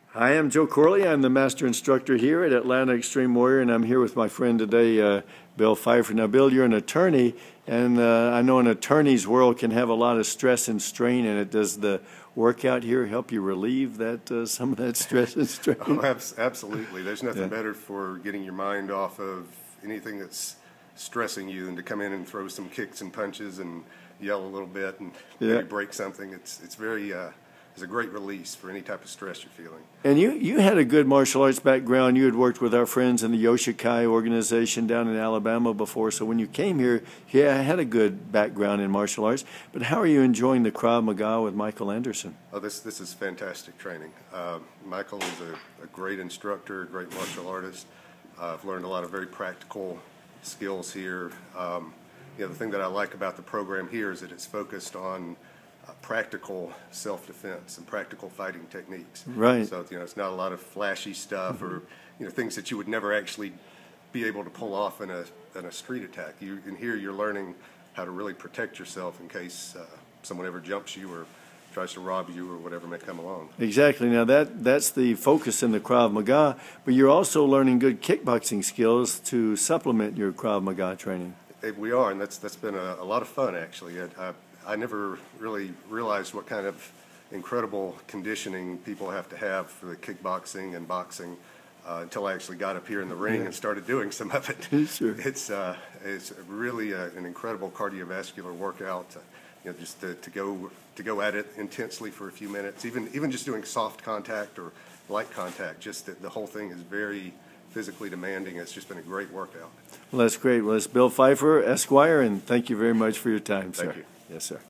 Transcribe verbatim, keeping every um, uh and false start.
Hi, I'm Joe Corley. I'm the master instructor here at Atlanta Extreme Warrior, and I'm here with my friend today, uh, Bill Pfeiffer. Now, Bill, you're an attorney, and uh, I know an attorney's world can have a lot of stress and strain in it. Does the workout here help you relieve that uh, some of that stress and strain? Oh, absolutely. There's nothing Yeah. better for getting your mind off of anything that's stressing you than to come in and throw some kicks and punches and yell a little bit and Yeah. maybe break something. It's it's very uh, it's a great release for any type of stress you're feeling. And you, you had a good martial arts background. You had worked with our friends in the Yoshikai organization down in Alabama before. So when you came here, yeah, I had a good background in martial arts. But how are you enjoying the Krav Maga with Michael Anderson? Oh, this this is fantastic training. Uh, Michael is a, a great instructor, a great martial artist. Uh, I've learned a lot of very practical skills here. Um, you know, the thing that I like about the program here is that it's focused on uh, practical self-defense and practical fighting techniques. Right. So, you know, it's not a lot of flashy stuff mm-hmm. or, you know, things that you would never actually be able to pull off in a, in a street attack. You, in here you're learning how to really protect yourself in case uh, someone ever jumps you or tries to rob you or whatever may come along. Exactly. Now that that's the focus in the Krav Maga, but you're also learning good kickboxing skills to supplement your Krav Maga training. We are, and that's that's been a, a lot of fun actually. I, I, I never really realized what kind of incredible conditioning people have to have for the kickboxing and boxing uh, until I actually got up here in the ring yeah. and started doing some of it. Sure. It's uh, it's really a, an incredible cardiovascular workout. Uh, you know, just to, to go to go at it intensely for a few minutes, even even just doing soft contact or light contact. Just that the whole thing is very physically demanding. It's just been a great workout. Well, that's great. Well, it's Bill Pfeiffer, Esquire, and thank you very much for your time, sir. Thank you. Yes, sir.